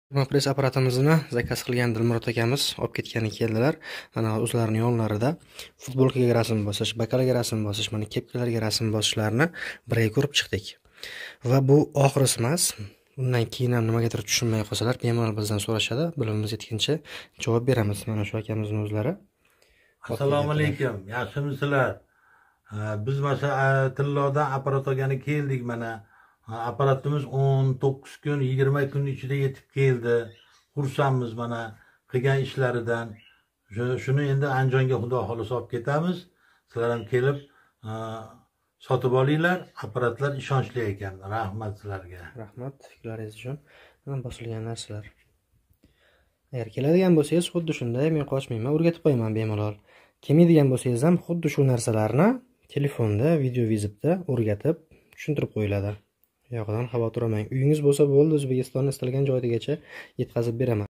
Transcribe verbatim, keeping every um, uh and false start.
Press apparatimizni zakaz qilgan Dilmurod akamiz olib ketgani keldilar. Mana o'zlarining yonlarida futbolkaga rasm bosish, bokalga rasm bosish, mana kepkalarga rasm bosishlarini birga ko'rib chiqdik. Va bu oxirisi emas. Bundan keyin ham nimagadir tushunmay qolsalar, bemalol bizdan so'rashadi. Bilimimiz yetgancha javob beramiz. Mana shu akamizning o'zlari. Assalomu alaykum. Yaxshimisizlar? Biz mana Tillodan apparat olgani keldik mana. Apparatimiz o'n to'qqiz kun, yigirma kun ichida yetib keldi. Xursandmiz mana qilgan ishlaridan. Shuni endi Andijonga xudo xolisa olib ketamiz. Sizlar ham kelib sotib olinglar. Apparatlar ishonchli ekan. Rahmat sizlarga. Rahmat fikrlaringiz uchun. Mana bosilgan narsalar. Agar keladigan bo'lsangiz, xuddi shunday men qochmayman, o'rgatib qo'yaman bemalol. Kelmaydigan bo'lsangiz ham xuddi shu narsalarni telefonda, video vizitda o'rgatib tushuntirib qo'yiladi. Yo'qdan xavotir olmang. Uyingiz bo'lsa bo'ldi, O'zbekistonning istalgan joyigacha yetkazib beraman.